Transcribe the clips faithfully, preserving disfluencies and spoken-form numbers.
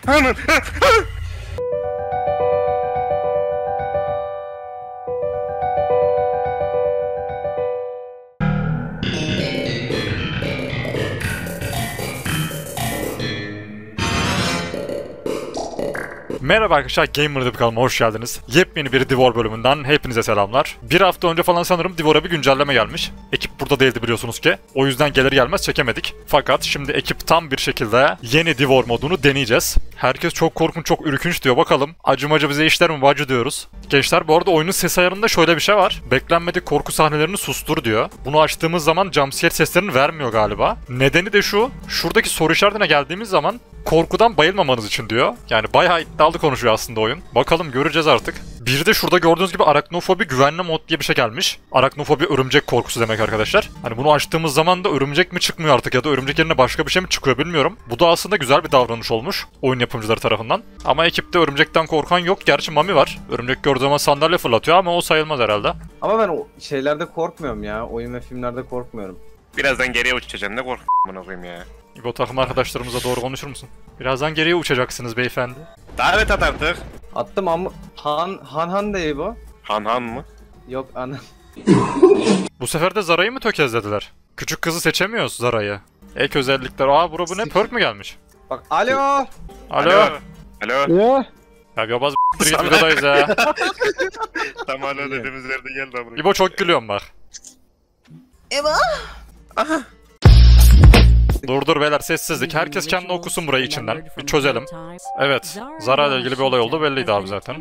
Merhaba arkadaşlar, Gamer'da bir kanalıma hoş geldiniz. Yepyeni bir Divor bölümünden hepinize selamlar. Bir hafta önce falan sanırım Divor'a bir güncelleme gelmiş. Ekip burada değildi biliyorsunuz ki. O yüzden gelir gelmez çekemedik. Fakat şimdi ekip tam bir şekilde yeni Divor modunu deneyeceğiz. Herkes çok korkunç, çok ürkünç diyor. Bakalım acımacı bize işler mi bacı diyoruz. Gençler, bu arada oyunun ses ayarında şöyle bir şey var. Beklenmedik korku sahnelerini sustur diyor. Bunu açtığımız zaman jumpscare seslerini vermiyor galiba. Nedeni de şu. Şuradaki soru işaretine geldiğimiz zaman korkudan bayılmamanız için diyor. Yani bayağı iddialı konuşuyor aslında oyun. Bakalım, göreceğiz artık. Bir de şurada gördüğünüz gibi araknofobi güvenli mod diye bir şey gelmiş. Araknofobi örümcek korkusu demek arkadaşlar. Hani bunu açtığımız zaman da örümcek mi çıkmıyor artık ya da örümcek yerine başka bir şey mi çıkıyor bilmiyorum. Bu da aslında güzel bir davranış olmuş oyun yapımcıları tarafından. Ama ekipte örümcekten korkan yok. Gerçi Mami var. Örümcek gördüğü zaman sandalye fırlatıyor ama o sayılmaz herhalde. Ama ben o şeylerde korkmuyorum ya. Oyun ve filmlerde korkmuyorum. Birazdan geriye uçacaksın, ne kork bana koyayım ya. İbo, takım arkadaşlarımıza doğru konuşur musun? Birazdan geriye uçacaksınız beyefendi. Davet at artık. Attım ama Han Han Han değil bu. Han Han mı? Yok ana. Bu sefer de Zara'yı mı tökezlediler? Küçük kızı seçemiyoruz Zara'yı. Ek özellikler. Aa, bura bu ne? Perk mi gelmiş? Bak alo. Alo. Alo. Alo. Ya. Ya yobaz b***tir git videodayız ya. Tam alo dediğimiz yerde geldi buraya. İbo, çok gülüyorum bak. Eva. Aha. Dur dur beyler, sessizlik. Herkes kendi okusun burayı içinden. Bir çözelim. Evet, Zara ile ilgili bir olay oldu, belliydi abi zaten.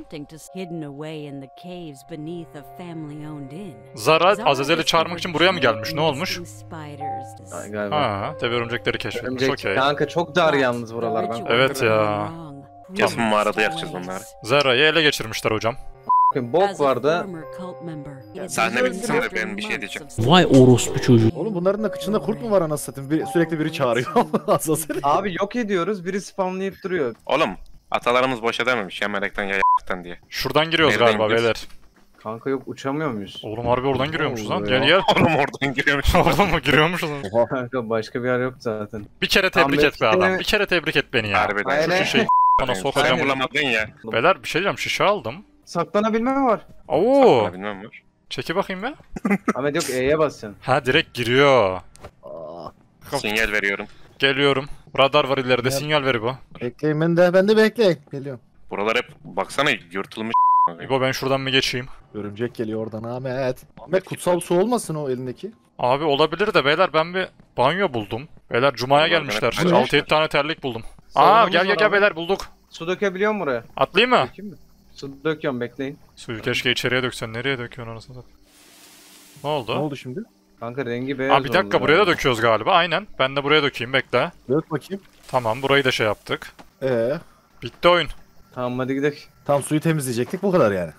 Zara Azazel'i çağırmak için buraya mı gelmiş? Ne olmuş? Ay, galiba. Ha, dev örümcekleri keşfetmiş. Örümcek Okey. kanka çok dar yalnız buralar ben. Evet ya. Kesin mağarada yakacağız onları. Zara'yı ele geçirmişler hocam. Bakın bok vardı. Sahne bitsin de ben bir şey diyeceğim. Vay orospu çocuğu. Oğlum bunların da kıçında kurt mu var anasını satayım? Bir, sürekli biri çağırıyor. Azazel. Abi yok ediyoruz, biri spamlayıp duruyor. Oğlum atalarımız boşa dememiş ya melekten ya y***tan diye. Şuradan giriyoruz Nereden galiba gidiyoruz? beyler. Kanka yok, uçamıyor muyuz? Oğlum harbi oradan giriyormuşuz lan. Oo, Gel ya. gel. Oğlum oradan giriyormuş. Oradan mı giriyormuşuz? Kanka başka bir yer yok zaten. Bir kere tebrik Tam et be adam. bekle. Bir kere tebrik et beni ya. Harbiden. Aynen. Şu şişeyi bana sokacağım. Sen bulamadın ya. Beyler bir şey diyeceğim, şişe aldım. Saklanabilme mi var? Oo. Sana bilmem var. Çeki bakayım be. Ahmet yok, E'ye basacaksın. Ha, direkt giriyor. Aa, Sinyal veriyorum. Geliyorum. Radar var ileride, Evet. sinyal ver bu. bekleyin ben de, ben de bekleyin. Geliyorum. Buralar hep baksana yırtılmış. İbo, ben şuradan bir geçeyim. Örümcek geliyor oradan Ahmet. Ahmet kutsal su olmasın o elindeki. Abi olabilir de beyler, ben bir banyo buldum. Beyler Cuma'ya Vallahi gelmişler. ben- altı yedi tane terlik buldum. Aa, Sorunumuz gel gel var gel abi. beyler, bulduk. Su dökebiliyor mu buraya? Atlayayım mı? Dökeyim mi? Su döküyorum, bekleyin. Suyu keşke içeriye döksen. Nereye döküyorsun anasını satayım? Ne oldu? Ne oldu şimdi? Kanka rengi beyaz Aa, bir dakika, oldu buraya da ya. döküyoruz galiba. Aynen. Ben de buraya dökeyim, bekle. Dök bakayım. Tamam, burayı da şey yaptık. Ee, Bitti oyun. Tamam hadi gidelim. tam suyu temizleyecektik bu kadar yani.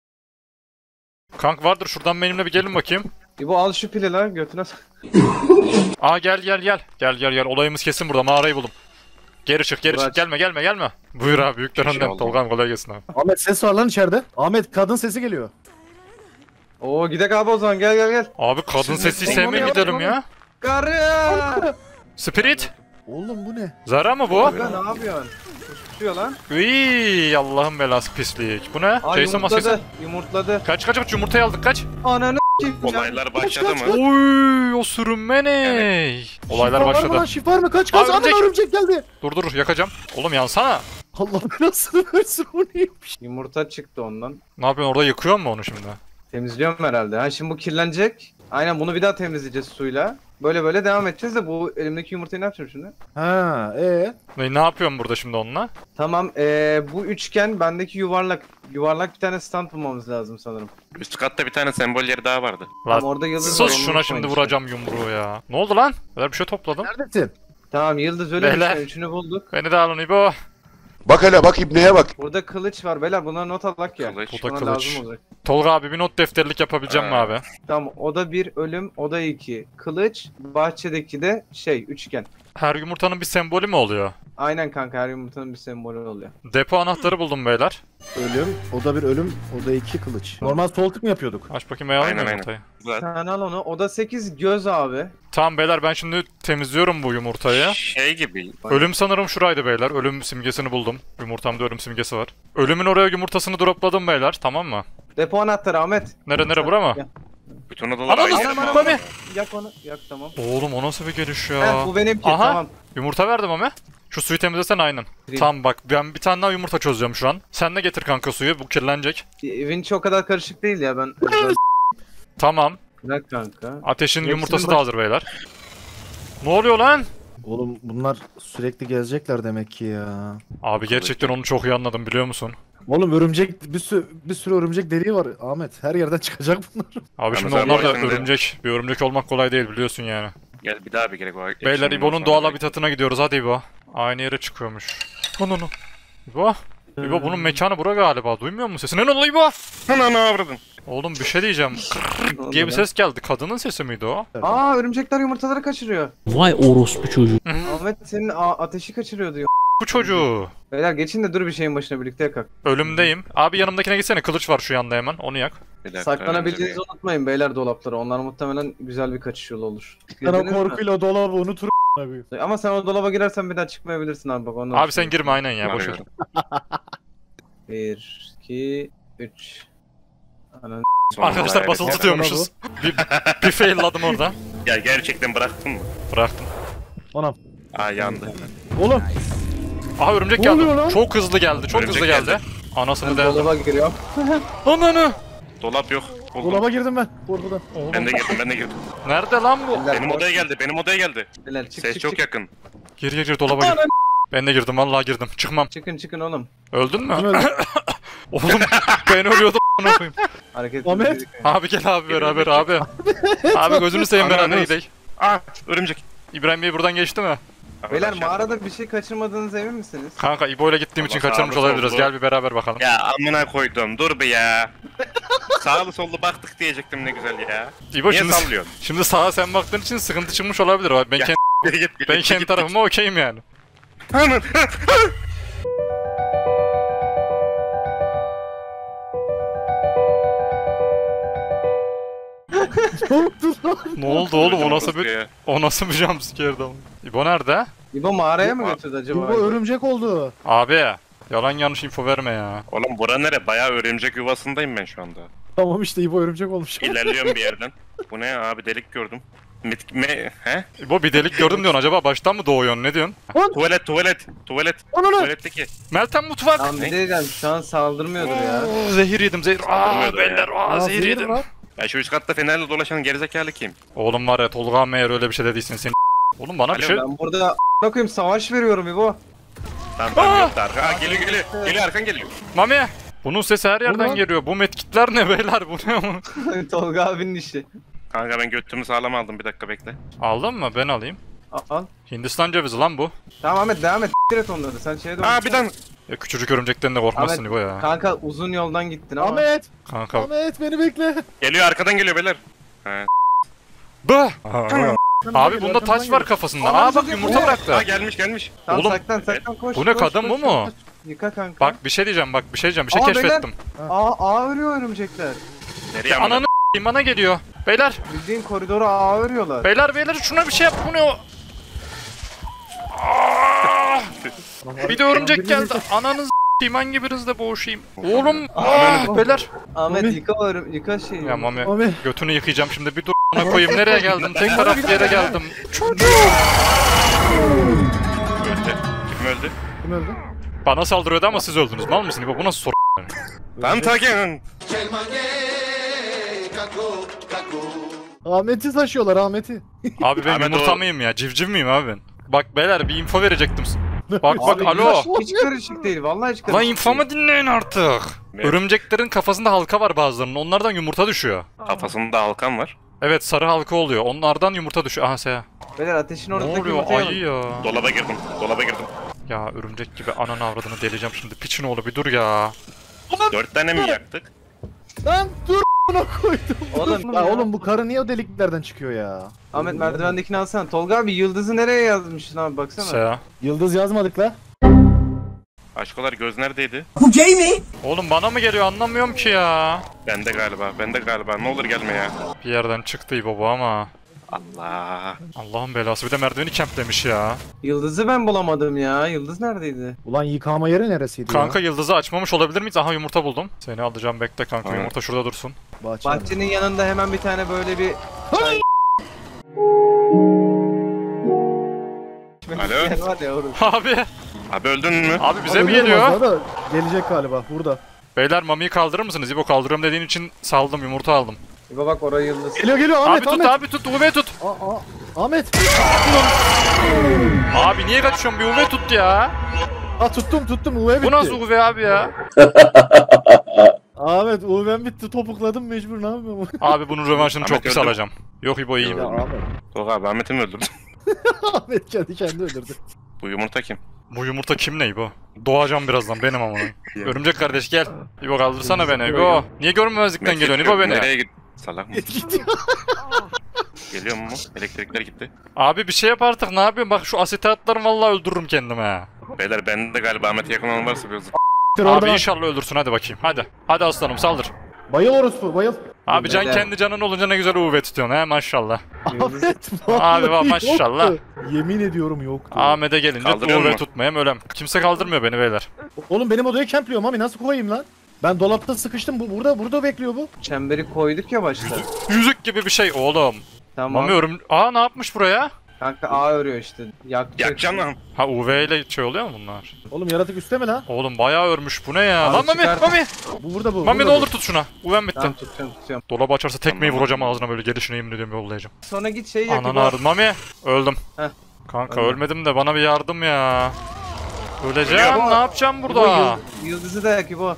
Kank vardır, şuradan benimle bir gelin bakayım. İbo al şu pili lan götüne. Aa, gel gel gel. Gel gel gel. Olayımız kesin burada. Mağarayı buldum. Geri çık geri Dur, çık. aç. Gelme gelme gelme. Buyur abi, büyükler Bir şey önden. oldu. Tolga'm kolay gelsin abi. Ahmet ses var lan içeride. Ahmet kadın sesi geliyor. Oo gidek abi o zaman, gel gel gel. Abi kadın sesi Mami, sevmeye Mami, gidelim Mami. ya. Karı! Spirit. Oğlum bu ne? Zara mı bu? Kanka ne yapıyorsun? Tutuyor lan. Iiii, Allah'ın belası pislik. Bu ne? Aa Jason maskesi. yumurtladı. Yumurtladı. Kaç kaç kaç, yumurtayı aldık, kaç. Ananı s**eyim ya. Olaylar başladı mı? Oy, o sürünme ne? Olaylar Şifa var mı başladı. lan? Şifa var mı? Kaç kaç. Aa, Aman örümcek. örümcek geldi. Dur dur, yakacağım. Oğlum yansana. Allah belasını versin, o neymiş? Yumurta çıktı ondan. Ne yapıyorsun orada, yıkıyor mu onu şimdi? Temizliyorum herhalde. Ha şimdi bu kirlenecek. Aynen, bunu bir daha temizleyeceğiz suyla. Böyle böyle devam edeceğiz de bu elimdeki yumurtayı ne yapacağım şimdi? Ha, ee. Ne, ne yapıyorum burada şimdi onunla? Tamam ee, bu üçgen bendeki yuvarlak. Yuvarlak bir tane stand bulmamız lazım sanırım. Üst katta bir tane sembol yeri daha vardı. Tamam, Lan orada yıldız var, sus, onu şuna unutmayın şimdi işte. vuracağım yumruğu ya. Ne oldu lan? Ben bir şey topladım. Neredesin? Tamam yıldız öyle bir Beyler. şey. Üçünü bulduk. Beni de alın İbo. Bak hele bak ibneye bak. Burada kılıç var beyler, bunlara not alak ya. Kılıç. Bu da Buna kılıç. lazım olacak. Tolga abi, bir not defterlik yapabileceğim mi Ha. abi? Tamam, o da bir ölüm, o da iki. Kılıç, bahçedeki de şey üçgen. Her yumurtanın bir sembolü mü oluyor? Aynen kanka, her yumurtanın bir sembolü oluyor. Depo anahtarı buldum beyler. Ölüm. O da bir ölüm. O da iki kılıç. Normal sol tık mı yapıyorduk? Aç bakayım ayağını Aynen, aynen. yumurtayı. Zaten Sen al onu. O da sekiz göz abi. Tamam beyler ben şimdi temizliyorum bu yumurtayı. şey gibi. Ölüm sanırım şuraydı beyler. Ölüm simgesini buldum. Yumurtamda ölüm simgesi var. Ölümün oraya yumurtasını dropladım beyler. Tamam mı? Depo anahtarı Ahmet. Nere nere bura mı? Gel. Bütün odalar Ananı aynı. s***, ama. Mami. Yak onu. Yak tamam. Oğlum o nasıl bir geliş ya? Heh, bu benimki Aha. tamam. Yumurta verdim ama. Şu suyu temizlesen aynen. Gireyim. Tamam bak ben bir tane daha yumurta çözeceğim şu an. Sen de getir kanka suyu, bu kirlenecek. Evin çok kadar karışık değil ya ben. Tamam. Bırak kanka. Ateşin Hepsinin yumurtası baş- da hazır beyler. Ne oluyor lan? Oğlum bunlar sürekli gezecekler demek ki ya. Abi gerçekten onu çok iyi anladım biliyor musun? Oğlum örümcek bir sürü bir sürü örümcek deliği var Ahmet. Her yerden çıkacak bunlar. Abi şimdi Yalnız onlar da abi şimdi- örümcek. Bir örümcek olmak kolay değil biliyorsun yani. Gel bir daha bir gerek var. Beyler Ekşinin İbo'nun sonra doğal belki. habitatına gidiyoruz hadi İbo. Aynı yere çıkıyormuş. Ananı. İbo. İbo bunun mekanı bura galiba. Duymuyor musun sesini? Ne oluyor İbo? Ana ne avradın? Oğlum bir şey diyeceğim. Ne oldu diye bir lan? ses geldi. Kadının sesi miydi o? Aa, örümcekler yumurtaları kaçırıyor. Vay orospu çocuğu. Ahmet senin a- ateşi kaçırıyor diyor. Bu çocuğu. Beyler geçin de dur bir şeyin başına birlikte yakak. Ölümdeyim. Abi yanımdakine gitsene. Kılıç var şu yanda hemen. Onu yak. Bir dakika, Saklanabileceğinizi önce unutmayın beyler dolaplara. Onlar muhtemelen güzel bir kaçış yolu olur. Sana Girdiniz mi? korkuyla dolabı unutur abi. Ama sen o dolaba girersen bir daha çıkmayabilirsin abi bak. Ondan Abi sen girme aynen bir- ya. Boş ver. bir, iki, üç. Ananı Sonra Arkadaşlar olay- basılı tutuyormuşuz. bir, bir failladım orada. Ya gerçekten bıraktın mı? Bıraktım. Anam. Aa yandı. Oğlum. Aha örümcek Ne geldi. oluyor lan? Çok hızlı geldi. Çok Örümcek hızlı geldi. geldi. Anasını ben deldim. dolaba giriyorum. Ananı. Dolap yok. Buldum. Dolaba girdim ben. Korkudan. Oğlum, Ben de girdim ben de girdim. nerede lan bu? Beyler, Benim boş- odaya geldi benim odaya geldi. Beyler, çık, Ses çık, çok çık. yakın. Gir gir gir dolaba gir. Ben de girdim vallahi girdim. Çıkmam. Çıkın çıkın oğlum. Öldün mü? Kim öldü? Oğlum ben ölüyordum. a**ına koyayım. Hareket Ahmet. edelim. Abi gel abi beraber abi. Abi gözünü seveyim beraber Ananı- gidelim. Aa örümcek. İbrahim Bey buradan geçti mi? Beyler Arkadaşlar. mağarada bir şey kaçırmadığınız emin misiniz? Kanka İbo ile gittiğim için Ama kaçırmış sağlı olabiliriz. sollu. Gel bir beraber bakalım. Ya amına koydum dur be ya. Sağlı sollu baktık diyecektim ne güzel ya. İbo Niye şimdi, sallıyorsun? şimdi sağa sen baktığın için sıkıntı çıkmış olabilir. Ben, Ya, kend, Git, git, ben git, kendi git, tarafıma okeyim yani. git. Aman. Ne oldu lan? Ne oldu oğlum o nasıl bir Ya. o nasıl bir jumpscare'dı ama. İbo nerede? İbo mağaraya mı İbo- götürdü acaba? Bu örümcek oldu. Abi yalan yanlış info verme ya. Oğlum bura nere? Bayağı örümcek yuvasındayım ben şu anda. Tamam işte İbo örümcek olmuş. İlerliyorum bir yerden. Bu ne ya abi delik gördüm. Mit me he? İbo bir delik gördüm diyorsun acaba baştan mı doğuyorsun ne diyorsun? Tuvalet tuvalet tuvalet. Ananı. Tuvaletteki. Meltem mutfak. Tamam bir de diyeceğim şu an saldırmıyordur ya. Oo, zehir yedim zehir. Aa Saldırmıyordu beyler ya. aa Aa, zehir zehir yedim. var. Ya şu üst katta fenerle dolaşan gerizekalı kim? Oğlum var ya Tolga meğer öyle bir şey dediysen seni. Oğlum bana bir Alo, şey... Ben burada a**ına koyayım savaş veriyorum İbo. Tamam tamam Aa! yok da arka. Aa, geliyor geliyor. Geliyor arkan geliyor. Mami! Bunun sesi her yerden Ulan. geliyor. Bu metkitler ne beyler? Bu ne? Tolga abinin işi. Kanka ben götümü sağlam aldım bir dakika bekle. Aldın mı? Ben alayım. Al. al. Hindistan cevizi lan bu. Tamam Ahmet devam et. S**t et onları. Sen şeye doğru. Aa git. bir tane. Ya küçücük örümcekten de korkmazsın Ahmet, İbo ya. Kanka uzun yoldan gittin ama. Ahmet. Kanka. Ahmet beni bekle. Geliyor arkadan geliyor beyler. He. Bı! Arkamdan Abi geliyor, bunda arkamdan taç var geliyor. kafasında. Aa, Aa bak aa, yumurta Aa bıraktı. gelmiş gelmiş. Tamam Oğlum, saklan saklan koş. bu ne, koş, kadın koş, bu koş, mu? koş. Yıka kanka. Bak bir şey diyeceğim bak bir şey diyeceğim. Bir şey Aa, keşfettim. Aa ağ örüyor örümcekler. Nereye Ya amına? ananı s**eyim, bana geliyor. Beyler, Bildiğin koridora ağ örüyorlar. beyler beyler şuna bir şey yap. Bu ne o? Aa! Bir de örümcek geldi. Ananı s**eyim hangi birinizle boğuşayım? Oğlum, aa, beyler. Ahmet Mami. yıka örüm yıka şeyi. Ya Mami Mami. götünü yıkayacağım şimdi bir dur ona koyayım. Nereye geldim? Tek taraf yere geldim. Çocuğum. Öldü. Kim öldü? Kim öldü? Bana saldırıyordu ama siz öldünüz. Mal mısın İbo? Bu nasıl soru? Tamam takin. Ahmet'i taşıyorlar Ahmet'i. Abi ben Ahmet yumurta o- mıyım ya? Civciv miyim abi ben? Bak beyler bir info verecektim. Bak bak Abi, alo. Hiç, hiç karışık değil vallahi hiç karışık Lan değil. infomu dinleyin artık. Ne? Örümceklerin kafasında halka var bazılarının. Onlardan yumurta düşüyor. Kafasında halkan var. Evet sarı halka oluyor. Onlardan yumurta düşüyor. Aha Seha. Beyler ateşin Ne oradaki oluyor yumurtaya ayı ya. Dolaba girdim. Dolaba girdim. Ya örümcek gibi ananı avradını deleceğim şimdi. Piçin oğlu bir dur ya. Dört tane mi yaktık? Lan dur. Buna koydum. Oğlum, Ya ya. oğlum bu karı niye o deliklerden çıkıyor ya? Ahmet merdivendekini alsana. Tolga abi yıldızı nereye yazmışsın abi baksana. Şey. Yıldız yazmadık la. Aşkolar göz neredeydi? Oğlum bana mı geliyor anlamıyorum ki ya. Bende galiba, bende galiba. Ne olur gelme ya. Bir yerden çıktı İbo bu ama. Allah. Allah'ın belası bir de merdiveni kemplemiş ya. Yıldızı ben bulamadım ya. Yıldız neredeydi? Ulan yıkama yeri neresiydi Kanka ya? yıldızı açmamış olabilir miyiz? Aha yumurta buldum. Seni alacağım bekle kanka Aynen. yumurta şurada dursun. Bahçe. Bahçenin yanında hemen bir tane böyle bir... Alo? Yer var ya oğlum. Abi. Abi öldün mü? Abi bize mi Ölüyorum geliyor? az daha da Gelecek galiba burada. Beyler mamiyi kaldırır mısınız? İbo kaldırıyorum dediğin için saldım yumurta aldım. İbo bak oraya yıldız. Geliyor geliyor Abi Ahmet tut Ahmet. abi tut U V tut. Aa, aa, Ahmet. Abi niye kaçıyorsun bir U V tut ya. Aa tuttum tuttum U V bitti. Bu nasıl U V abi ya? Ahmet U V'm bitti topukladım mecbur ne yapıyorum? Abi bunun rövanşını çok Ahmet pis öldü. alacağım. Yok İbo iyiyim. Ya Ahmet. Tolga abi Ahmet'i mi öldürdün? Ahmet kendi kendini öldürdü. Bu yumurta kim? Bu yumurta kim ne İbo? Doğacağım birazdan benim ama. Örümcek kardeş gel. İbo kaldırsana beni İbo. Niye görmemezlikten geliyorsun İbo beni? Nereye git? Salak mısın? Gidiyor. Geliyor mu? Elektrikler gitti. Abi bir şey yap artık ne yapıyorsun? Bak şu asetatları vallahi öldürürüm kendime ha. Beyler bende de galiba Ahmet'e yakın olan varsa biraz. Abi inşallah öldürsün hadi bakayım. Hadi. Hadi aslanım saldır. Bayıl orospu bayıl. Abi can Neden? kendi canın olunca ne güzel U V tutuyorsun he maşallah. Ahmet Abi bak, vallahi maşallah. yoktu. Yemin ediyorum yoktu. Ahmet'e gelince Kaldırıyor U V mu? tutmayayım ölem. Kimse kaldırmıyor beni beyler. Oğlum benim odayı kempliyor mami nasıl koyayım lan? Ben dolapta sıkıştım bu burada burada bekliyor bu. Çemberi koyduk ya başta. Yüzük gibi bir şey oğlum. Tamam. Mami örüm... Aa ne yapmış buraya? Kanka ağ örüyor işte. Yakacak. Yakacağım lan. Ha U V ile şey oluyor mu bunlar? Oğlum yaratık üstte mi lan? Oğlum bayağı örmüş bu ne ya? Abi Lan Mami çıkar. Mami. Bu burada bu. Mami burada ne bu. olur tut şuna. U V'm bitti. Tamam tutacağım tutacağım. Dolabı açarsa tekmeyi Tamam. vuracağım ağzına böyle gelişine yemin ediyorum yollayacağım. Sonra git şey yak Ananı İbo. ağrıdı. Mami öldüm. Heh. Kanka Öldüm. ölmedim de bana bir yardım ya. Öleceğim İbo, ne yapacağım İbo, burada? yıld- Yıldızı da yak İbo.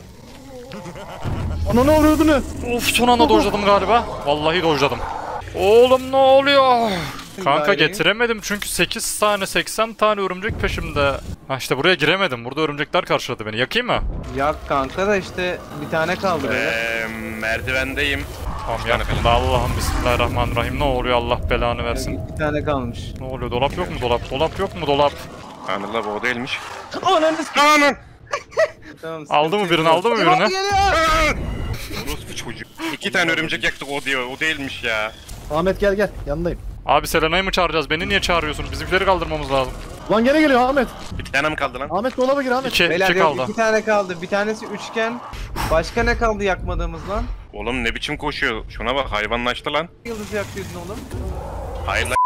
Ana ne uğradığını? Of son anda dojladım galiba. Vallahi dojladım. Oğlum ne oluyor? Kanka Daireyi. getiremedim çünkü sekiz tane seksen tane örümcek peşimde. Ha işte buraya giremedim. Burada örümcekler karşıladı beni. Yakayım mı? Yak kanka da işte bir tane kaldı böyle. Eee merdivendeyim. Tamam yaktım da Allah'ım bismillahirrahmanirrahim. Ne oluyor Allah belanı versin. Bir tane kalmış. Ne oluyor dolap yok mu dolap? Dolap yok mu dolap? Anıllah bu o değilmiş. Ananı s- Anan! Tamam, Aldı mı sıkıntı birini yok. aldı mı İbo birini? geliyor. Orospu çocuk. İki tane örümcek yaktık o diyor. O değilmiş ya. Ahmet gel gel yanındayım. Abi Selena'yı mı çağıracağız? Beni niye çağırıyorsunuz? Bizimkileri kaldırmamız lazım. Lan gene geliyor Ahmet. Bir tane mi kaldı lan? Ahmet dolaba gir Ahmet. İki, Beyler iki yok kaldı. iki tane kaldı. Bir tanesi üçgen. Başka ne kaldı yakmadığımız lan? Oğlum ne biçim koşuyor? Şuna bak hayvanlaştı lan. Yıldızı yakıyordun oğlum. Hayır lan.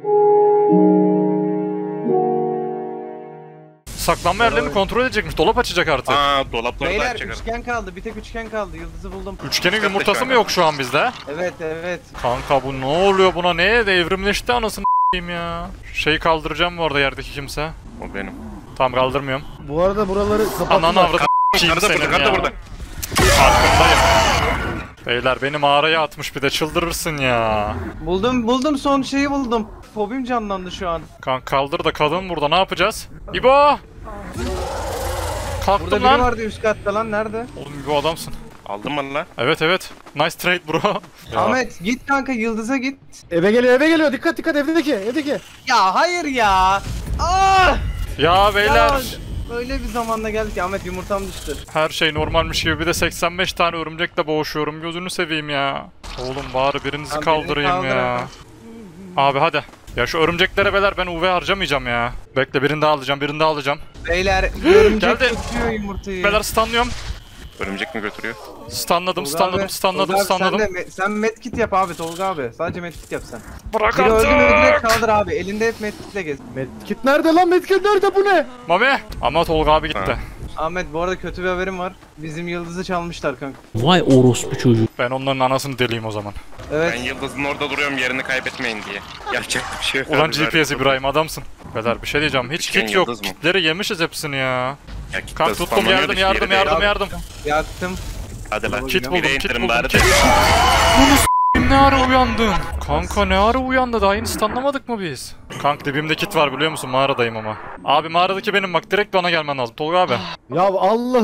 Saklanma yerlerini kontrol edecekmiş. Dolap açacak artık. Aa dolapları da Beyler açacak. üçgen kaldı. Bir tek üçgen kaldı. Yıldızı buldum. Üçgenin yumurtası mı yok şu an bizde? Evet evet. Kanka bu ne oluyor buna? Neye de evrimleşti anasını s**eyim ya. Şeyi kaldıracağım mı orada yerdeki kimse? O benim. Tamam kaldırmıyorum. Bu arada buraları Ananı kapattılar. avradı s**eyim Karı da burada, senin karı da ya. burada. Farkındayım. Beyler beni mağaraya atmış bir de çıldırırsın ya. Buldum buldum son şeyi buldum. Fobim canlandı şu an. Kanka kaldır da kadın burada ne yapacağız? İbo! Kalktım Burada biri lan. vardı üst katta lan nerede? Oğlum İbo adamsın. Aldın mı lan? Evet evet. Nice trade bro. Ya. Ahmet git kanka yıldıza git. Eve geliyor eve geliyor dikkat dikkat evdeki evdeki. Ya hayır ya. Aa! Ya beyler. Ya, öyle bir zamanda geldik ki Ahmet yumurtam düştü. Her şey normalmiş gibi bir de seksen beş tane örümcekle boğuşuyorum. Gözünü seveyim ya. Oğlum bari birinizi Abi birini kaldırayım kaldır ya. abi. Abi hadi. Ya şu örümceklere beyler ben U V harcamayacağım ya. Bekle birini daha alacağım birini daha alacağım. Beyler örümcek Geldi. tutuyor yumurtayı. Beyler stunlıyorum. Örümcek mi götürüyor? Stunladım Tolga stunladım abi, stunladım Tolga abi, stunladım. Sen, de, me- sen medkit yap abi Tolga abi. Sadece medkit yap sen. Bırak Biri öldü mü direkt artık. kaldır abi. Elinde hep medkitle gez. Medkit nerede lan medkit nerede bu ne? Mami. Ama Tolga abi gitti. Ha. Ahmet bu arada kötü bir haberim var. Bizim yıldızı çalmışlar kanka. Vay orospu çocuğu. Ben onların anasını deliyim o zaman. Evet. Ben Yıldız'ın orada duruyorum yerini kaybetmeyin diye. Yapacak bir şey yok. Ulan abi, G P S zaten. İbrahim adamsın. Beyler bir şey diyeceğim. Hiç Üçgen kit yok. yıldız mı? Kitleri yemişiz hepsini ya. Ya git Kanka de tuttum spamlanıyor yardım da yardım yeri yardım değil. yardım. Yaktım. Hadi lan. Kit buldum Bir de kit indirin buldum bari kit. de. Bunu s**eyim, ne ara uyandın? Kanka ne ara uyandı daha yeni stunlamadık mı biz? Kanka dibimde kit var biliyor musun mağaradayım ama. Abi mağaradaki benim bak direkt bana gelmen lazım Tolga abi. Ya Allah'ım.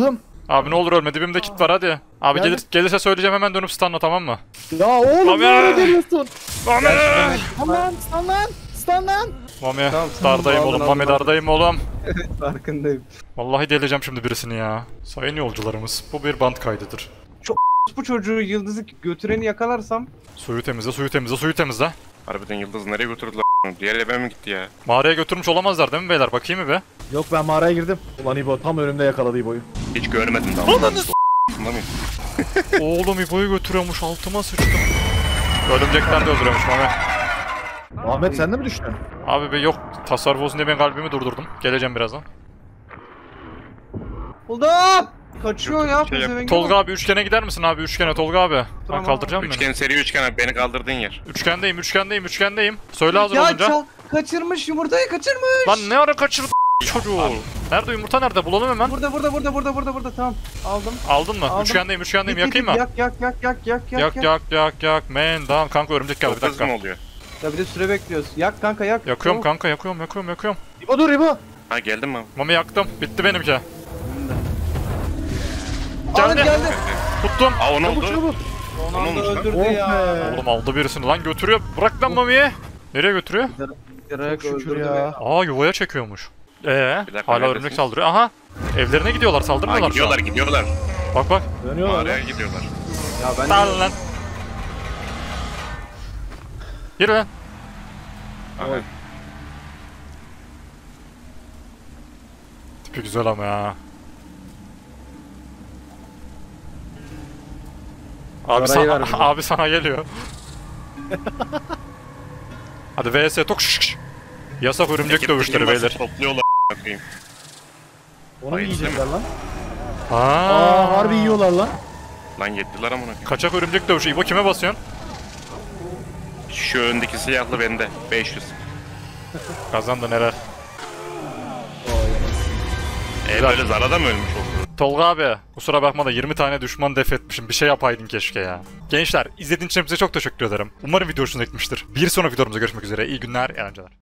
Abi ne olur ölme, dibimde kit var hadi. Abi Geldim. gelir, gelirse söyleyeceğim, hemen dönüp stunla, tamam mı? Ya oğlum Mami! ne öyle demiyorsun? Mami! Stun lan, stun lan, stun lan. Mami, Tamam, tamam, dardayım aldın, oğlum, aldın, Mami aldın. dardayım oğlum. Farkındayım. Vallahi deleceğim şimdi birisini ya. Sayın yolcularımız, bu bir band kaydıdır. Bu çocuğu yıldızı götüreni yakalarsam Suyu temizle, suyu temizle, suyu temizle. Harbiden Yıldız nereye götürdüler? Diğer eve mi gitti ya? Mağaraya götürmüş olamazlar değil mi beyler? Bakayım mı be? Yok ben mağaraya girdim. Ulan İbo tam önümde yakaladı İbo'yu. Hiç görmedim daha. Ananı mıyım? Oğlum İbo'yu götürüyormuş, altıma sıçtım. Örümcekten de öldürüyormuş Mami. Ahmet sen de mi düştün? Abi be yok, tasarruf olsun diye ben kalbimi durdurdum. Geleceğim birazdan. buldum. Kaçıyor ya. Şey yap- pezevenk Tolga ama. abi üçgene gider misin abi? Üçgene Tolga abi. Ben Tamam. kaldıracağım beni. Üçgen seri üçgen abi beni kaldırdığın yer. Üçgendeyim, üçgendeyim, üçgendeyim. Söyle hazır Ya olunca. çal kaçırmış yumurtayı kaçırmış. Lan ne ara kaçırdın çocuğu? Nerede yumurta, nerede? Bulalım hemen. Burada burada burada burada burada burada tamam aldım. Aldın mı? Aldım. Üçgendeyim, üçgendeyim. Git, Yakayım git, mı? Yak yak yak yak yak yak. Yak yak yak yak man. Tamam kanka, örümcek geldi bir Çok hızlı dakika. mı oluyor? Ya bir de süre bekliyoruz. Yak kanka yak. Yakıyorum Çabuk. kanka, yakıyorum, yakıyorum, yakıyorum. İbo dur İbo. Ha geldin mi? Mami yaktım. Bitti benimki. Ahmet Geldi. geldi. Tuttum. Aa o ne Çabuk oldu? çabuk. Onu olmuş lan? öldürdü Oh ya. be. Oğlum aldı birisini lan, götürüyor. Bırak lan Mami'yi. Nereye götürüyor? Direkt Çok şükür öldürdü ya. beni. Aa, yuvaya çekiyormuş. Ee, Bir dakika, hala neredesiniz? örümcek saldırıyor. Aha. Evlerine gidiyorlar, Ha saldırmıyorlar şu an. gidiyorlar gidiyorlar. Bak bak. Dönüyorlar Mağaraya lan. gidiyorlar. Ya ben Dal lan. Yürü lan. Aha. Tipi güzel ama ya. Abi Parayı sana, ver bize. abi sana geliyor. Hadi V S tok şş, şş. Yasak örümcek Ekip dövüşleri firması beyler. Topluyorlar a**ayım. Onu mu Hayır, yiyecekler lan? Aa, Aa harbi yiyorlar lan. Lan yediler amına koyayım. Kaçak örümcek dövüşü. İbo kime basıyorsun? Şu öndeki siyahlı bende. beş yüz. Kazandın Erer. E böyle Zara'da mı ölmüş oldu? Tolga abi, kusura bakma da yirmi tane düşman def etmişim. Bir şey yapaydın keşke ya. Gençler, izlediğiniz için size çok teşekkür ederim. Umarım video hoşunuza gitmiştir. Bir sonraki videomuzda görüşmek üzere. İyi günler, eğlenceler.